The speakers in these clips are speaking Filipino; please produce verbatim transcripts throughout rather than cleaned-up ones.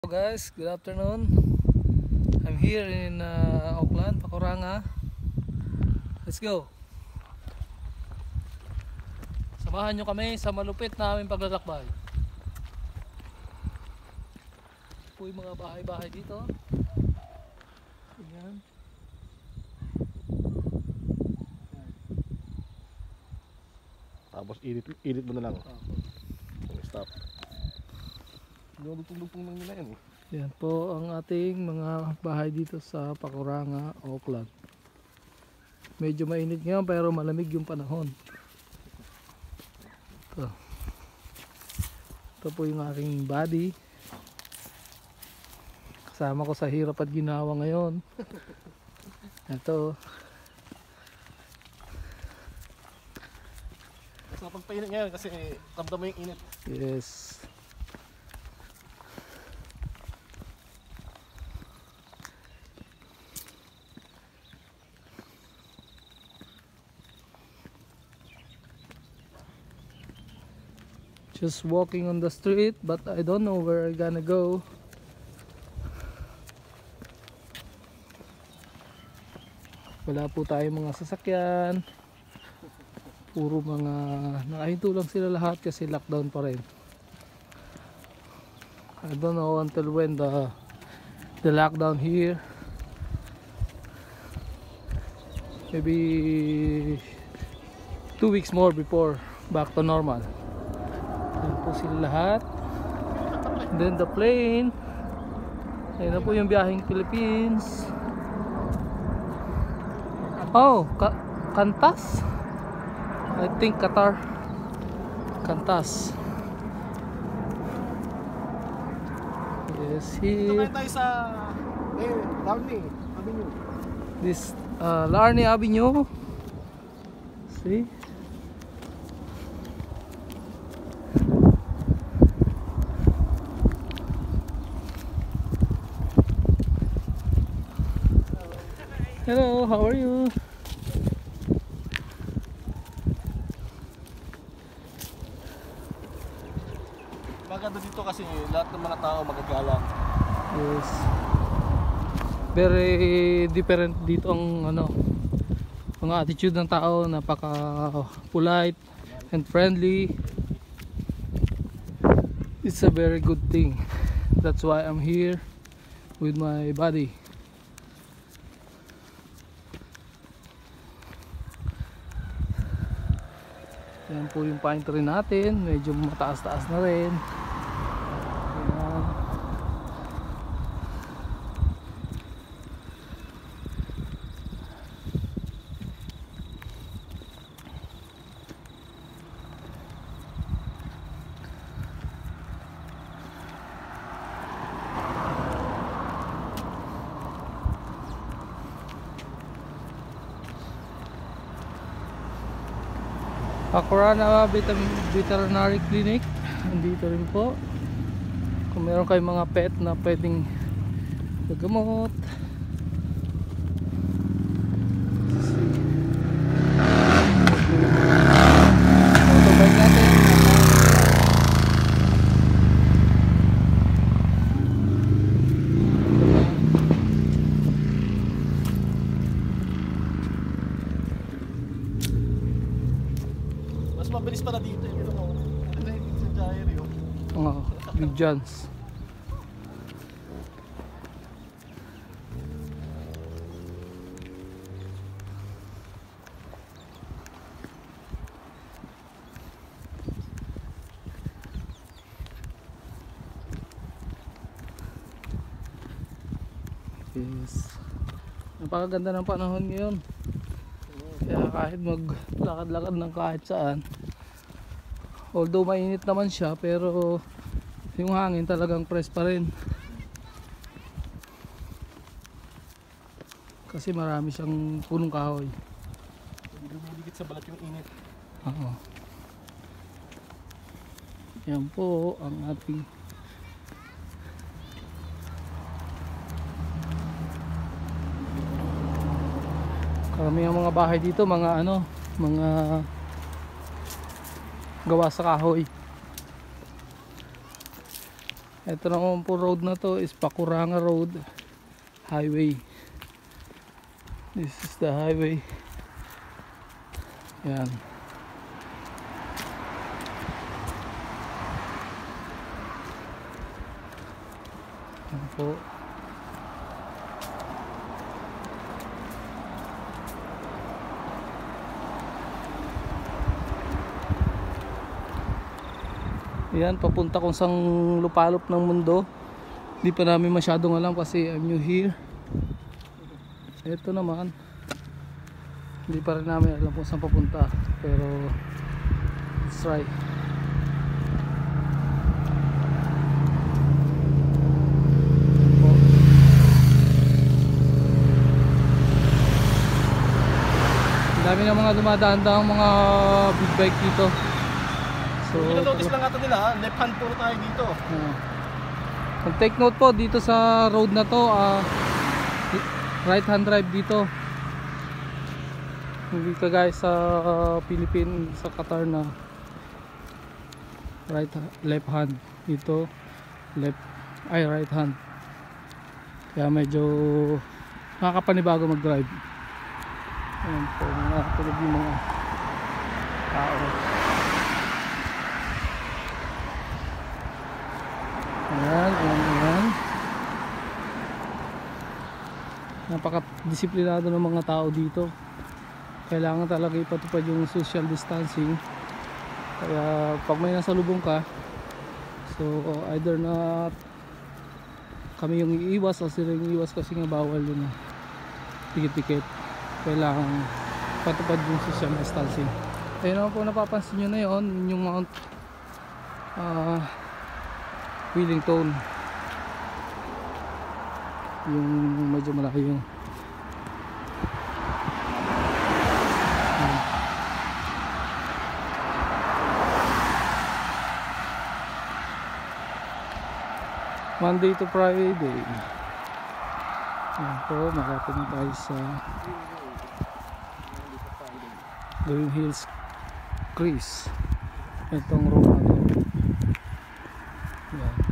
Hello guys, good afternoon. I'm here in uh, Auckland, Pakuranga. Let's go. Samahan nyo kami sa malupit na aming paglalakbay. Ito yung mga bahay-bahay dito. Ayan. Tapos init, init mo na lang. Oh. Stop. Lugtong-lugtong lang nila yan eh. Yan po ang ating mga bahay dito sa Pakuranga, Auckland. Medyo mainit ngayon pero malamig yung panahon. Ito. Ito po yung aking body. Kasama ko sa hirap at ginawa ngayon. Ito. Mas napagpainit ngayon kasi ramdam mo yung init. Yes. Just walking on the street, but I don't know where I'm gonna go. Wala po tayong mga sasakyan. Puro mga nakahinto lang sila lahat kasi lockdown pa rin. I don't know until when the the lockdown here. Maybe two weeks more before back to normal. Ayan po sila lahat. And then the plane. Ayan na po yung biyaheng Philippines. Oh, Ka Qantas. I think Qatar. Qantas. Yes, Dito here. tayo sa eh, Downey Avenue. This uh, Larney Avenue. See? Hello, how are you? Maganda dito kasi lahat ng mga tao magagalang. Yes. Very different dito ang ano, mga attitude ng tao, napaka polite and friendly. It's a very good thing. That's why I'm here with my buddy. Yan po yung pine tree natin, medyo mataas-taas na rin. Ayan. Pakuranga Veterinary Clinic, andito rin po. Kung meron kayong mga pet na pwedeng magamot. Motorbike natin. Mas mabilis pala dito yung ano mo. Ano yung sa diary oh. Oo, Big Johns. Yes. Napakaganda ng panahon ngayon. Kaya kahit maglakad-lakad ng kahit saan, although mainit naman siya, pero yung hangin talagang fresh pa rin. Kasi marami siyang punong kahoy. Hindi dumidikit sa balat yung init. Oo. Yan po ang ating karamihan mga bahay dito, mga ano, mga gawa sa kahoy. Ito naman po road na to is Pakuranga Road Highway. This is the highway. Yan. Yan po. Yan, papunta kung sang lupalop ng mundo. Hindi pa namin masyadong alam kasi I'm new here. Ito naman, hindi pa rin namin alam kung saan papunta. Pero let's try. Ang dami ng mga dumadaan-daang mga big bike dito. So, Ino-notice lang ata nila, ha? Left hand puro tayo dito. Uh, Mag-take note po dito sa road na to, uh, right hand drive dito. Hindi ka guys sa uh, Philippine, sa Qatar na right left hand dito, left ay right hand. Kaya medyo nakakapanibago mag-drive. Ayan po, mga tulog yung mga tao. Ayan, ayan, ayan. Napaka-disiplinado ng mga tao dito. Kailangan talaga ipatupad yung social distancing. Kaya pag may nasalubong ka, so either na kami yung iiwas o sila yung iiwas kasi nga bawal yun na tikit-tikit. Kailangan patupad yung social distancing. Ayun naman po, napapansin nyo na yun, yung Mount uh, Wellington, yung medyo malaki yung Monday to Friday. Ayan po, malapit na tayo sa Green Hills Crease. Itong road na to. Ayan.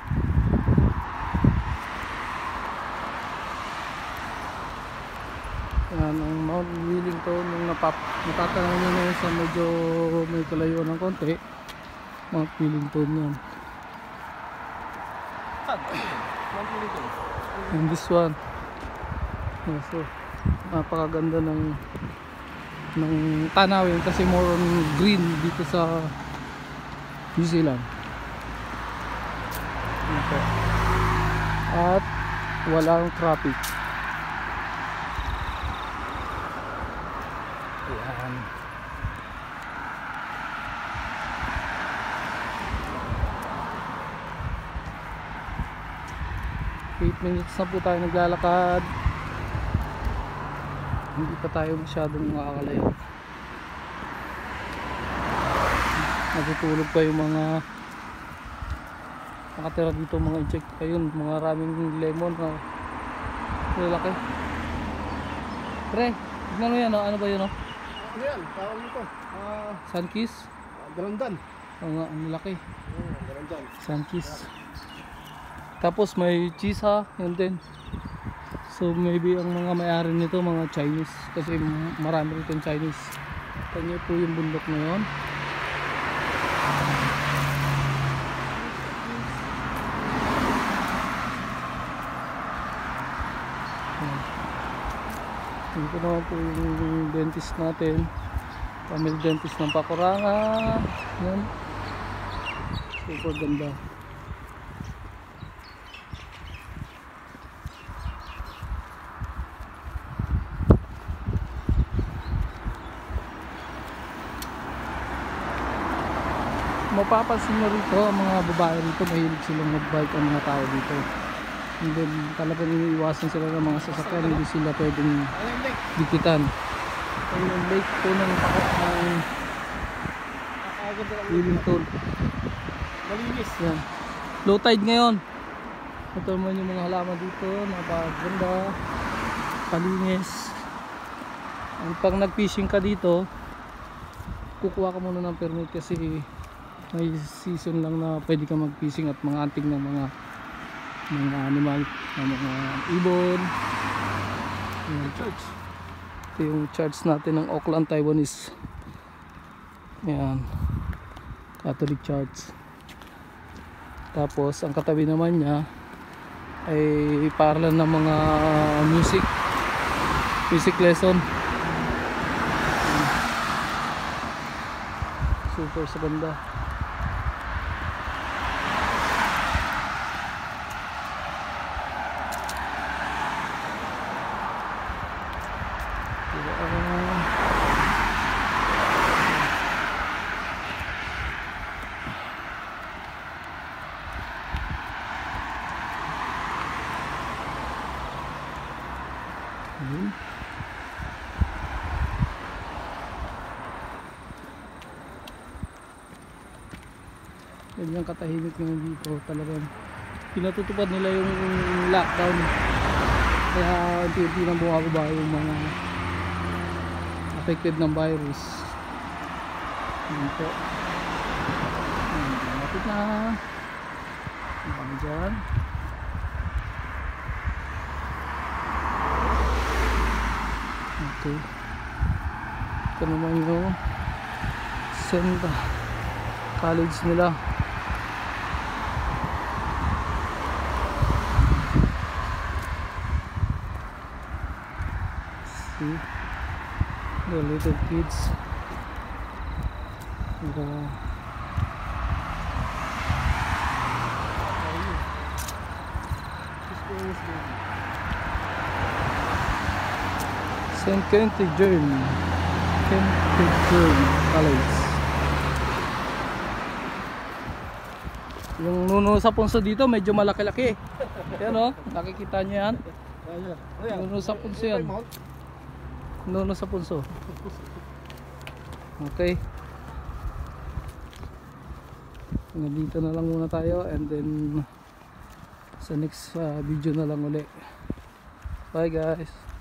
Ayan ang Mount Wellington. Yung napap natatanaw nyo na sa medyo may kalayuan ng konti, Mount Wellington yan. And this one, yeah, so napakaganda ng ng tanawin kasi more on green dito sa New Zealand. Ito. At walang traffic. Ayan. eight minutes na po tayo naglalakad. Hindi pa tayo masyadong makakalayo. Natutulog pa yung mga nakatira dito, mga insect. Ayun, mga raming lemon na lalaki. Pre, tignan mo yan, oh. Ano ba yun? Oh? Ano yan? Tawag nito? Uh, Sunkiss? uh, Dalandan. Oo nga, ang laki. Oh, dalandan. Sunkiss. Tapos may chisa, yun din. So maybe ang mga may-ari nito mga Chinese kasi marami rito yung Chinese. Kanya po yung bundok na yun. Dito naman po yung dentist natin, family dentist ng Pakuranga. Yan, super ganda. Mapapansin nyo rito, ang mga babae rito mahilig silang mag-bike ang mga tao dito. And then talagang iniiwasan sila ng mga sasakyan, hindi sila pwedeng dikitan. So yung lake po ng Wellington, Malinis. yan. Low tide ngayon. Ito naman yung mga halaman dito, napakaganda, palinis. And pag nag-fishing ka dito, kukuha ka muna ng permit kasi may season lang na pwede ka mag-fishing at mga anting ng mga mga animal, ng mga ibon. Ayan. Church. Ito yung church natin ng Auckland, Taiwanese. Ayan, Catholic Church. Tapos ang katabi naman niya ay paralan ng mga music music lesson. Super sa ganda. Ayun. Ganyan katahimik ngayon dito, talagang pinatutupad nila yung lockdown, kaya unti-unti nang bumababa yung mga affected ng virus. Ayun po. Ayun, malapit na. Ayun dyan. Okay. Ito naman yung Saint College nila. See the little kids. The Saint Kentigern Kentigern College. Yung nuno sa punso dito medyo malaki-laki. Yan o, nakikita nyo yan. Nuno sa punso yan. Nuno sa punso. Okay. Nandito na lang muna tayo, and then sa next uh, video na lang uli. Bye guys.